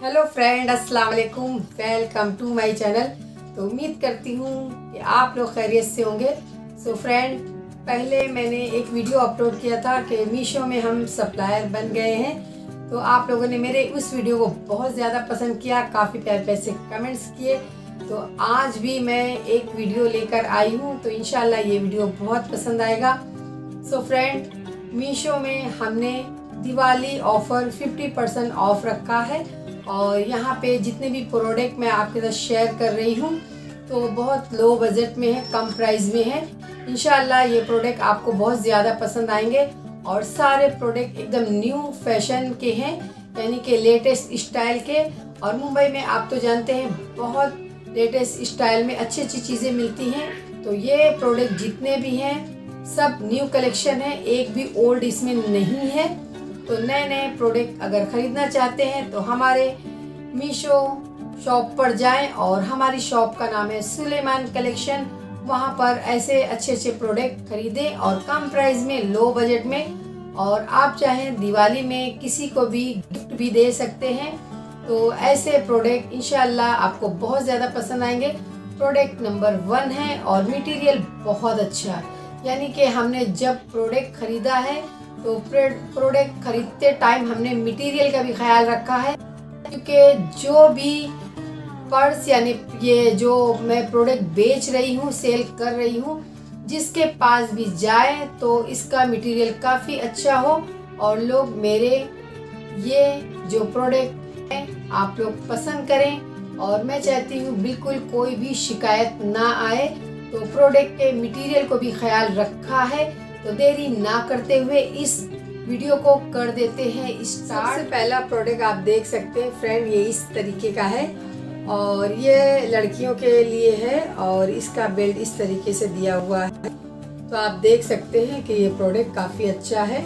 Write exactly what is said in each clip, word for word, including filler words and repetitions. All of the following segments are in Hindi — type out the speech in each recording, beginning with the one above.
हेलो फ्रेंड, अस्सलाम वालेकुम, वेलकम टू माय चैनल। तो उम्मीद करती हूँ कि आप लोग खैरियत से होंगे। सो फ्रेंड, पहले मैंने एक वीडियो अपलोड किया था कि मीशो में हम सप्लायर बन गए हैं। तो आप लोगों ने मेरे उस वीडियो को बहुत ज़्यादा पसंद किया, काफ़ी प्यारे प्यारे से कमेंट्स किए। तो आज भी मैं एक वीडियो लेकर आई हूँ, तो इंशाल्लाह ये वीडियो बहुत पसंद आएगा। सो फ्रेंड, मीशो में हमने दिवाली ऑफ़र पचास परसेंट ऑफ रखा है और यहाँ पे जितने भी प्रोडक्ट मैं आपके साथ शेयर कर रही हूँ तो बहुत लो बजट में है, कम प्राइस में है। इंशाल्लाह ये प्रोडक्ट आपको बहुत ज़्यादा पसंद आएंगे और सारे प्रोडक्ट एकदम न्यू फैशन के हैं, यानी कि लेटेस्ट स्टाइल के। और मुंबई में आप तो जानते हैं बहुत लेटेस्ट स्टाइल में अच्छी अच्छी चीज़ें मिलती हैं। तो ये प्रोडक्ट जितने भी हैं सब न्यू कलेक्शन है, एक भी ओल्ड इसमें नहीं है। तो नए नए प्रोडक्ट अगर ख़रीदना चाहते हैं तो हमारे मीशो शॉप पर जाएं और हमारी शॉप का नाम है सुलेमान कलेक्शन। वहां पर ऐसे अच्छे अच्छे प्रोडक्ट खरीदें और कम प्राइस में, लो बजट में। और आप चाहें दिवाली में किसी को भी गिफ्ट भी दे सकते हैं। तो ऐसे प्रोडक्ट इंशाल्लाह आपको बहुत ज़्यादा पसंद आएंगे। प्रोडक्ट नंबर वन है और मटेरियल बहुत अच्छा है, यानी कि हमने जब प्रोडक्ट ख़रीदा है तो प्रोडक्ट खरीदते टाइम हमने मटेरियल का भी ख्याल रखा है, क्योंकि जो भी पर्स यानी ये जो मैं प्रोडक्ट बेच रही हूँ, सेल कर रही हूँ, जिसके पास भी जाए तो इसका मटेरियल काफ़ी अच्छा हो और लोग मेरे ये जो प्रोडक्ट है आप लोग पसंद करें। और मैं चाहती हूँ बिल्कुल कोई भी शिकायत ना आए, तो प्रोडक्ट के मटेरियल को भी ख्याल रखा है। तो देरी ना करते हुए इस वीडियो को कर देते हैं स्टार्ट। सबसे पहला प्रोडक्ट आप देख सकते हैं फ्रेंड, ये इस तरीके का है और ये लड़कियों के लिए है और इसका बेल्ट इस तरीके से दिया हुआ है। तो आप देख सकते हैं कि ये प्रोडक्ट काफ़ी अच्छा है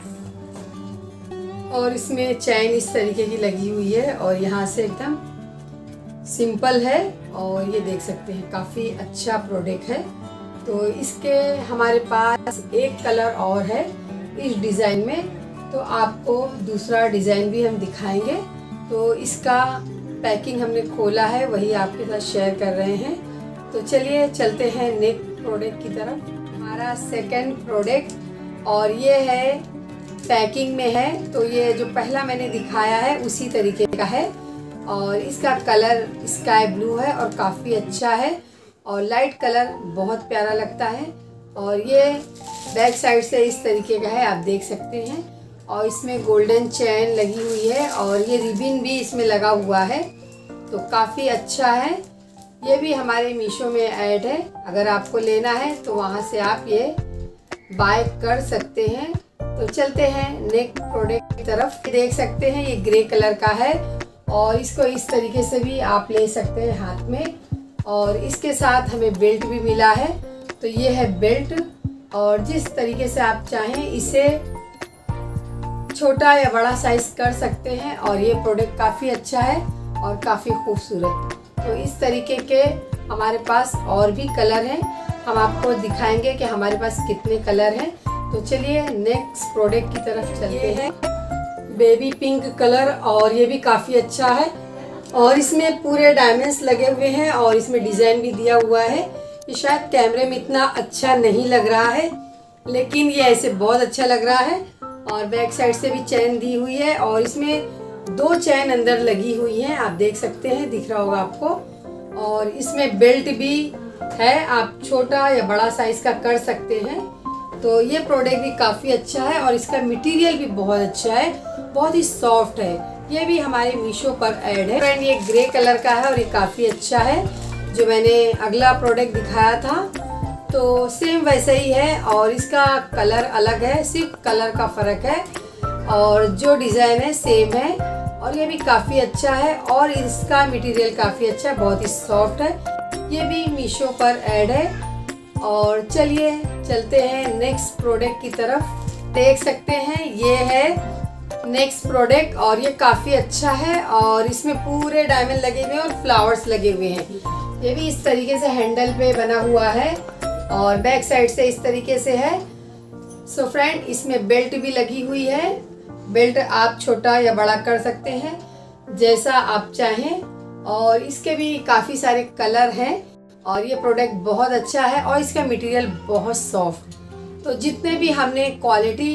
और इसमें चैन इस तरीके की लगी हुई है और यहाँ से एकदम सिंपल है। और ये देख सकते हैं काफ़ी अच्छा प्रोडक्ट है। तो इसके हमारे पास एक कलर और है इस डिज़ाइन में, तो आपको दूसरा डिज़ाइन भी हम दिखाएंगे। तो इसका पैकिंग हमने खोला है, वही आपके साथ शेयर कर रहे हैं। तो चलिए चलते हैं नेक्स्ट प्रोडक्ट की तरफ। हमारा सेकंड प्रोडक्ट और ये है पैकिंग में है। तो ये जो पहला मैंने दिखाया है उसी तरीके का है और इसका कलर स्काई ब्लू है और काफ़ी अच्छा है और लाइट कलर बहुत प्यारा लगता है। और ये बैक साइड से इस तरीके का है, आप देख सकते हैं। और इसमें गोल्डन चैन लगी हुई है और ये रिबिन भी इसमें लगा हुआ है, तो काफ़ी अच्छा है। ये भी हमारे मीशो में ऐड है, अगर आपको लेना है तो वहाँ से आप ये बाय कर सकते हैं। तो चलते हैं नेक्स्ट प्रोडक्ट की तरफ। देख सकते हैं ये ग्रे कलर का है और इसको इस तरीके से भी आप ले सकते हैं हाथ में। और इसके साथ हमें बेल्ट भी मिला है। तो ये है बेल्ट और जिस तरीके से आप चाहें इसे छोटा या बड़ा साइज कर सकते हैं। और ये प्रोडक्ट काफ़ी अच्छा है और काफ़ी खूबसूरत। तो इस तरीके के हमारे पास और भी कलर हैं, हम आपको दिखाएंगे कि हमारे पास कितने कलर हैं। तो चलिए नेक्स्ट प्रोडक्ट की तरफ चलते हैं। बेबी पिंक कलर और ये भी काफ़ी अच्छा है और इसमें पूरे डायमंड्स लगे हुए हैं और इसमें डिज़ाइन भी दिया हुआ है। ये शायद कैमरे में इतना अच्छा नहीं लग रहा है, लेकिन ये ऐसे बहुत अच्छा लग रहा है। और बैक साइड से भी चैन दी हुई है और इसमें दो चैन अंदर लगी हुई हैं, आप देख सकते हैं, दिख रहा होगा आपको। और इसमें बेल्ट भी है, आप छोटा या बड़ा साइज का कर सकते हैं। तो ये प्रोडक्ट भी काफ़ी अच्छा है और इसका मटेरियल भी बहुत अच्छा है, बहुत ही सॉफ्ट है। ये भी हमारे मीशो पर ऐड है फ्रेंड। ये ग्रे कलर का है और ये काफ़ी अच्छा है। जो मैंने अगला प्रोडक्ट दिखाया था तो सेम वैसा ही है और इसका कलर अलग है, सिर्फ कलर का फ़र्क है और जो डिज़ाइन है सेम है। और ये भी काफ़ी अच्छा है और इसका मटेरियल काफ़ी अच्छा है, बहुत ही सॉफ्ट है। ये भी मीशो पर ऐड है। और चलिए चलते हैं नेक्स्ट प्रोडक्ट की तरफ। देख सकते हैं ये है नेक्स्ट प्रोडक्ट और ये काफ़ी अच्छा है और इसमें पूरे डायमंड लगे हुए हैं और फ्लावर्स लगे हुए हैं। ये भी इस तरीके से हैंडल पे बना हुआ है और बैक साइड से इस तरीके से है। सो फ्रेंड, इसमें बेल्ट भी लगी हुई है। बेल्ट आप छोटा या बड़ा कर सकते हैं। जैसा आप चाहें। और इसके भी काफ़ी सारे कलर हैं और ये प्रोडक्ट बहुत अच्छा है और इसका मटेरियल बहुत सॉफ्ट। तो जितने भी हमने क्वालिटी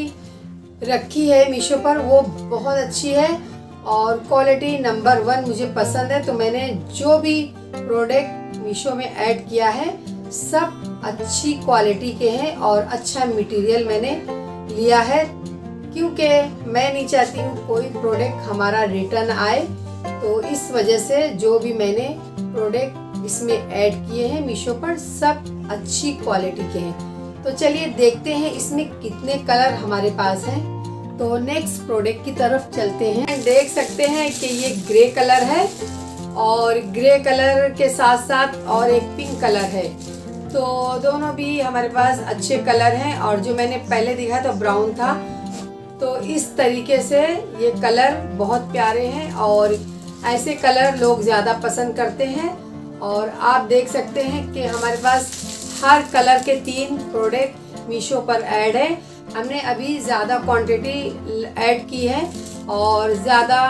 रखी है मीशो पर वो बहुत अच्छी है और क्वालिटी नंबर वन मुझे पसंद है। तो मैंने जो भी प्रोडक्ट मीशो में ऐड किया है सब अच्छी क्वालिटी के हैं और अच्छा मटेरियल मैंने लिया है, क्योंकि मैं नहीं चाहती हूँ कोई प्रोडक्ट हमारा रिटर्न आए। तो इस वजह से जो भी मैंने प्रोडक्ट इसमें ऐड किए हैं मीशो पर सब अच्छी क्वालिटी के हैं। तो चलिए देखते हैं इसमें कितने कलर हमारे पास हैं। तो नेक्स्ट प्रोडक्ट की तरफ चलते हैं। देख सकते हैं कि ये ग्रे कलर है और ग्रे कलर के साथ साथ और एक पिंक कलर है। तो दोनों भी हमारे पास अच्छे कलर हैं और जो मैंने पहले दिखाया तो ब्राउन था। तो इस तरीके से ये कलर बहुत प्यारे हैं और ऐसे कलर लोग ज़्यादा पसंद करते हैं। और आप देख सकते हैं कि हमारे पास हर कलर के तीन प्रोडक्ट मीशो पर ऐड है। हमने अभी ज़्यादा क्वांटिटी ऐड की है और ज़्यादा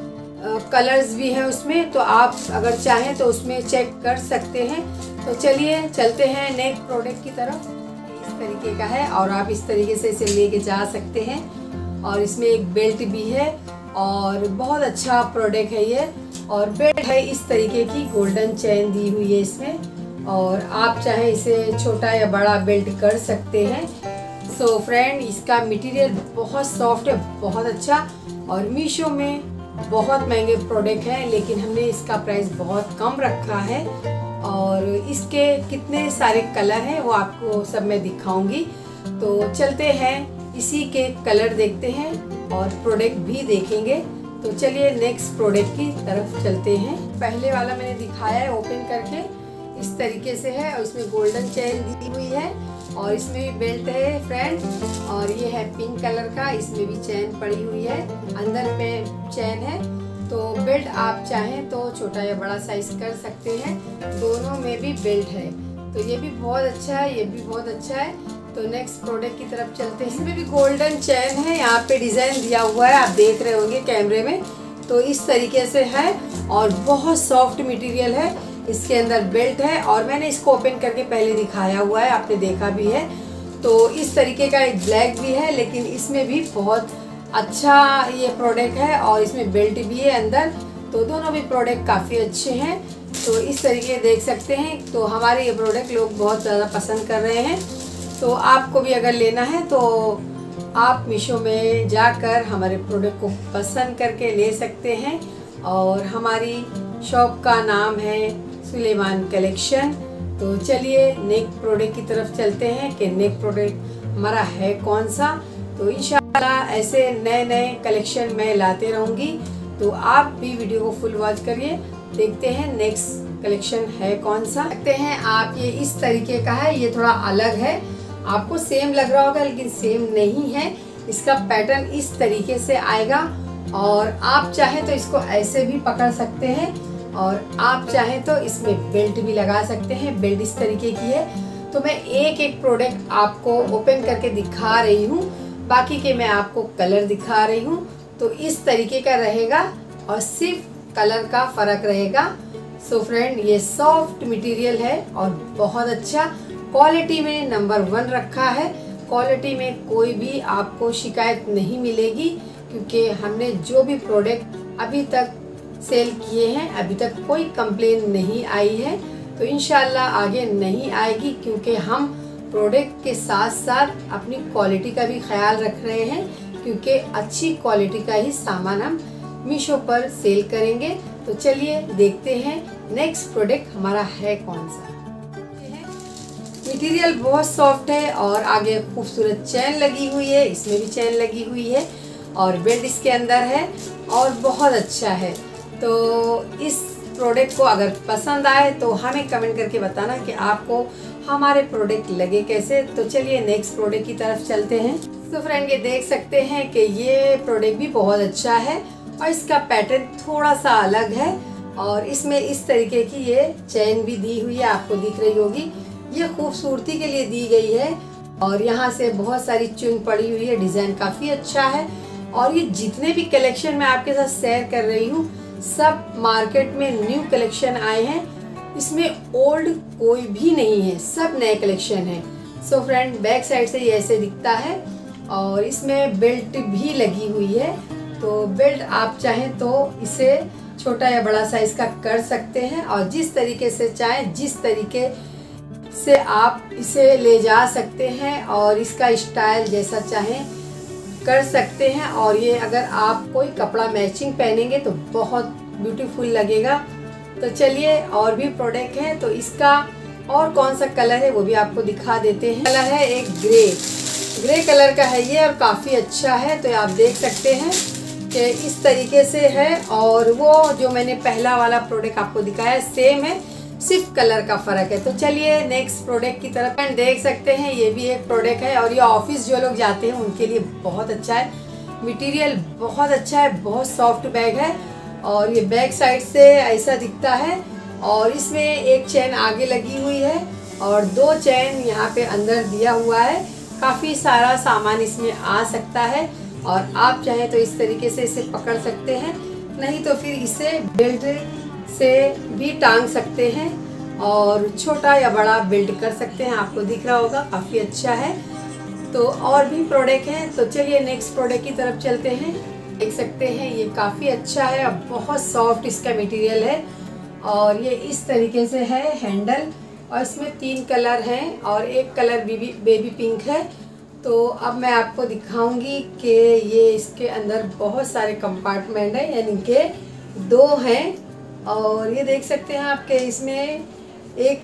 कलर्स भी हैं उसमें, तो आप अगर चाहें तो उसमें चेक कर सकते हैं। तो चलिए चलते हैं नेक्स्ट प्रोडक्ट की तरफ। इस तरीके का है और आप इस तरीके से इसे लेके जा सकते हैं और इसमें एक बेल्ट भी है और बहुत अच्छा प्रोडक्ट है ये। और बेल्ट है इस तरीके की, गोल्डन चेन दी हुई है इसमें और आप चाहें इसे छोटा या बड़ा बेल्ट कर सकते हैं। सो फ्रेंड, इसका मटेरियल बहुत सॉफ्ट है, बहुत अच्छा। और मीशो में बहुत महंगे प्रोडक्ट हैं लेकिन हमने इसका प्राइस बहुत कम रखा है और इसके कितने सारे कलर हैं वो आपको सब मैं दिखाऊंगी। तो चलते हैं इसी के कलर देखते हैं और प्रोडक्ट भी देखेंगे। तो चलिए नेक्स्ट प्रोडक्ट की तरफ चलते हैं। पहले वाला मैंने दिखाया है ओपन करके, इस तरीके से है और इसमें गोल्डन चेन दी हुई है और इसमें भी बेल्ट है फ्रेंड। और ये है पिंक कलर का, इसमें भी चेन पड़ी हुई है, अंदर में चेन है। तो बेल्ट आप चाहें तो छोटा या बड़ा साइज कर सकते हैं, दोनों में भी बेल्ट है। तो ये भी बहुत अच्छा है, ये भी बहुत अच्छा है। तो नेक्स्ट प्रोडक्ट की तरफ चलते हैं। इसमें भी गोल्डन चेन है, यहाँ पे डिज़ाइन दिया हुआ है, आप देख रहे होंगे कैमरे में। तो इस तरीके से है और बहुत सॉफ्ट मटेरियल है। इसके अंदर बेल्ट है और मैंने इसको ओपन करके पहले दिखाया हुआ है, आपने देखा भी है। तो इस तरीके का एक ब्लैक भी है लेकिन इसमें भी बहुत अच्छा ये प्रोडक्ट है और इसमें बेल्ट भी है अंदर। तो दोनों भी प्रोडक्ट काफ़ी अच्छे हैं। तो इस तरीके देख सकते हैं। तो हमारे ये प्रोडक्ट लोग बहुत ज़्यादा पसंद कर रहे हैं। तो आपको भी अगर लेना है तो आप मीशो में जाकर हमारे प्रोडक्ट को पसंद करके ले सकते हैं। और हमारी शॉप का नाम है सुलेमान कलेक्शन। तो चलिए नेक्स्ट प्रोडक्ट की तरफ चलते हैं कि नेक्स्ट प्रोडक्ट हमारा है कौन सा। तो इंशाल्लाह ऐसे नए नए कलेक्शन मैं लाते रहूँगी। तो आप भी वीडियो को फुल वॉच करिए। देखते हैं नेक्स्ट कलेक्शन है कौन सा। देखते हैं आप, ये इस तरीके का है, ये थोड़ा अलग है, आपको सेम लग रहा होगा लेकिन सेम नहीं है। इसका पैटर्न इस तरीके से आएगा और आप चाहें तो इसको ऐसे भी पकड़ सकते हैं और आप चाहें तो इसमें बेल्ट भी लगा सकते हैं। बेल्ट इस तरीके की है। तो मैं एक एक प्रोडक्ट आपको ओपन करके दिखा रही हूँ, बाकी के मैं आपको कलर दिखा रही हूँ। तो इस तरीके का रहेगा और सिर्फ कलर का फ़र्क रहेगा। सो फ्रेंड, ये सॉफ्ट मटेरियल है और बहुत अच्छा, क्वालिटी में नंबर वन रखा है। क्वालिटी में कोई भी आपको शिकायत नहीं मिलेगी क्योंकि हमने जो भी प्रोडक्ट अभी तक सेल किए हैं अभी तक कोई कंप्लेन नहीं आई है। तो इंशाल्लाह आगे नहीं आएगी क्योंकि हम प्रोडक्ट के साथ साथ अपनी क्वालिटी का भी ख्याल रख रहे हैं, क्योंकि अच्छी क्वालिटी का ही सामान हम मीशो पर सेल करेंगे। तो चलिए देखते हैं नेक्स्ट प्रोडक्ट हमारा है कौन सा। मटेरियल बहुत सॉफ्ट है और आगे खूबसूरत चेन लगी हुई है, इसमें भी चेन लगी हुई है और बेल्ट इसके अंदर है और बहुत अच्छा है। तो इस प्रोडक्ट को अगर पसंद आए तो हमें कमेंट करके बताना कि आपको हमारे प्रोडक्ट लगे कैसे। तो चलिए नेक्स्ट प्रोडक्ट की तरफ चलते हैं। तो फ्रेंड, ये देख सकते हैं कि ये प्रोडक्ट भी बहुत अच्छा है और इसका पैटर्न थोड़ा सा अलग है और इसमें इस तरीके की ये चेन भी दी हुई है, आपको दिख रही होगी। ये खूबसूरती के लिए दी गई है और यहाँ से बहुत सारी चुन पड़ी हुई है, डिज़ाइन काफ़ी अच्छा है। और ये जितने भी कलेक्शन मैं आपके साथ शेयर कर रही हूँ सब मार्केट में न्यू कलेक्शन आए हैं, इसमें ओल्ड कोई भी नहीं है, सब नए कलेक्शन है। सो फ्रेंड, बैक साइड से ये ऐसे दिखता है और इसमें बेल्ट भी लगी हुई है। तो बेल्ट आप चाहें तो इसे छोटा या बड़ा साइज का कर सकते हैं और जिस तरीके से चाहें जिस तरीके से आप इसे ले जा सकते हैं और इसका स्टाइल जैसा चाहें कर सकते हैं। और ये अगर आप कोई कपड़ा मैचिंग पहनेंगे तो बहुत ब्यूटीफुल लगेगा। तो चलिए, और भी प्रोडक्ट हैं, तो इसका और कौन सा कलर है वो भी आपको दिखा देते हैं। कलर है एक ग्रे ग्रे कलर का है ये और काफ़ी अच्छा है। तो आप देख सकते हैं कि इस तरीके से है और वो जो मैंने पहला वाला प्रोडक्ट आपको दिखाया सेम है, सिर्फ कलर का फ़र्क है। तो चलिए नेक्स्ट प्रोडक्ट की तरफ देख सकते हैं। ये भी एक प्रोडक्ट है और ये ऑफिस जो लोग जाते हैं उनके लिए बहुत अच्छा है। मटेरियल बहुत अच्छा है, बहुत सॉफ्ट बैग है और ये बैक साइड से ऐसा दिखता है और इसमें एक चैन आगे लगी हुई है और दो चैन यहाँ पे अंदर दिया हुआ है। काफ़ी सारा सामान इसमें आ सकता है और आप चाहें तो इस तरीके से इसे पकड़ सकते हैं, नहीं तो फिर इसे बेल्ट से भी टांग सकते हैं और छोटा या बड़ा बिल्ड कर सकते हैं। आपको दिख रहा होगा, काफ़ी अच्छा है। तो और भी प्रोडक्ट हैं, तो चलिए नेक्स्ट प्रोडक्ट की तरफ चलते हैं। देख सकते हैं ये काफ़ी अच्छा है और बहुत सॉफ्ट इसका मटेरियल है और ये इस तरीके से है हैंडल और इसमें तीन कलर हैं और एक कलर बेबी बेबी पिंक है। तो अब मैं आपको दिखाऊंगी कि ये इसके अंदर बहुत सारे कंपार्टमेंट हैं, यानी कि दो हैं और ये देख सकते हैं आपके इसमें एक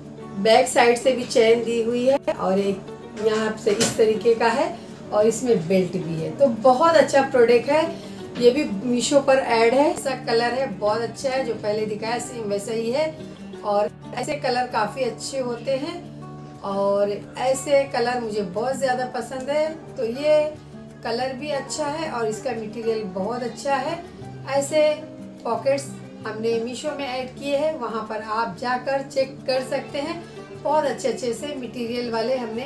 बैक साइड से भी चैन दी हुई है और एक यहाँ से इस तरीके का है और इसमें बेल्ट भी है। तो बहुत अच्छा प्रोडक्ट है, ये भी मीशो पर ऐड है। ऐसा कलर है, बहुत अच्छा है, जो पहले दिखाया सेम वैसा ही है और ऐसे कलर काफ़ी अच्छे होते हैं और ऐसे कलर मुझे बहुत ज़्यादा पसंद है। तो ये कलर भी अच्छा है और इसका मटेरियल बहुत अच्छा है। ऐसे पॉकेट्स हमने मीशो में ऐड किए हैं, वहाँ पर आप जाकर चेक कर सकते हैं। बहुत अच्छे अच्छे से मटेरियल वाले हमने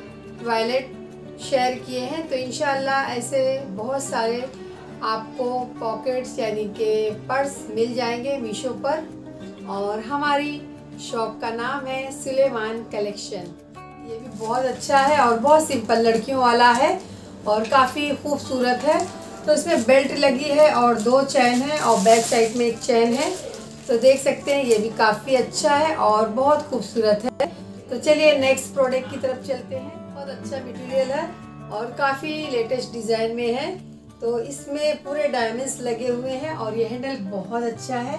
वायलेट शेयर किए हैं। तो इंशाल्लाह ऐसे बहुत सारे आपको पॉकेट्स यानी कि पर्स मिल जाएंगे मीशो पर। और हमारी शॉप का नाम है सुलेमान कलेक्शन। ये भी बहुत अच्छा है और बहुत सिंपल लड़कियों वाला है और काफ़ी खूबसूरत है। तो इसमें बेल्ट लगी है और दो चैन है और बैक साइड में एक चैन है। तो देख सकते हैं ये भी काफ़ी अच्छा है और बहुत खूबसूरत है। तो चलिए नेक्स्ट प्रोडक्ट की तरफ चलते हैं। बहुत अच्छा मटेरियल है और काफ़ी लेटेस्ट डिज़ाइन में है। तो इसमें पूरे डायमंड्स लगे हुए हैं और ये हैंडल बहुत अच्छा है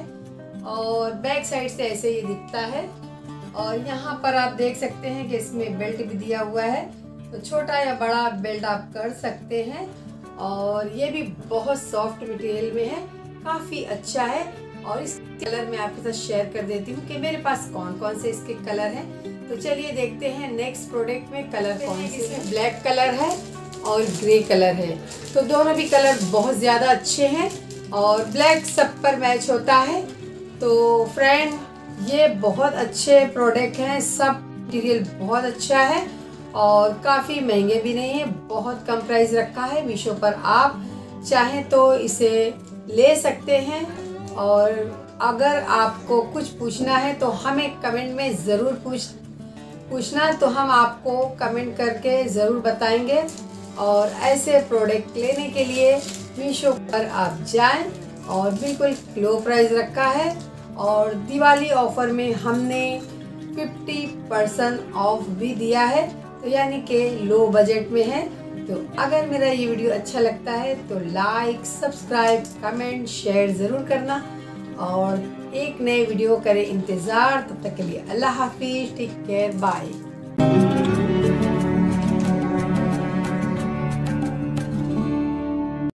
और बैक साइड से ऐसे ये दिखता है और यहाँ पर आप देख सकते हैं कि इसमें बेल्ट भी दिया हुआ है। तो छोटा या बड़ा बेल्ट आप कर सकते हैं और ये भी बहुत सॉफ्ट मटेरियल में है, काफ़ी अच्छा है। और इस कलर में आपके साथ शेयर कर देती हूँ कि मेरे पास कौन कौन से इसके कलर हैं। तो चलिए देखते हैं नेक्स्ट प्रोडक्ट में कलर कौन से हैं। ब्लैक कलर है और ग्रे कलर है, तो दोनों भी कलर बहुत ज़्यादा अच्छे हैं और ब्लैक सब पर मैच होता है। तो फ्रेंड, ये बहुत अच्छे प्रोडक्ट हैं, सब मटेरियल बहुत अच्छा है और काफ़ी महंगे भी नहीं है, बहुत कम प्राइस रखा है मीशो पर। आप चाहें तो इसे ले सकते हैं और अगर आपको कुछ पूछना है तो हमें कमेंट में ज़रूर पूछ पूछना तो हम आपको कमेंट करके ज़रूर बताएंगे। और ऐसे प्रोडक्ट लेने के लिए मीशो पर आप जाएं और बिल्कुल लो प्राइस रखा है और दिवाली ऑफर में हमने पचास परसेंट ऑफ भी दिया है, तो यानी कि लो बजट में है। तो अगर मेरा ये वीडियो अच्छा लगता है तो लाइक, सब्सक्राइब, कमेंट, शेयर ज़रूर करना और एक नए वीडियो करें इंतज़ार। तब तक के लिए अल्लाह हाफिज़, टेक केयर, बाय।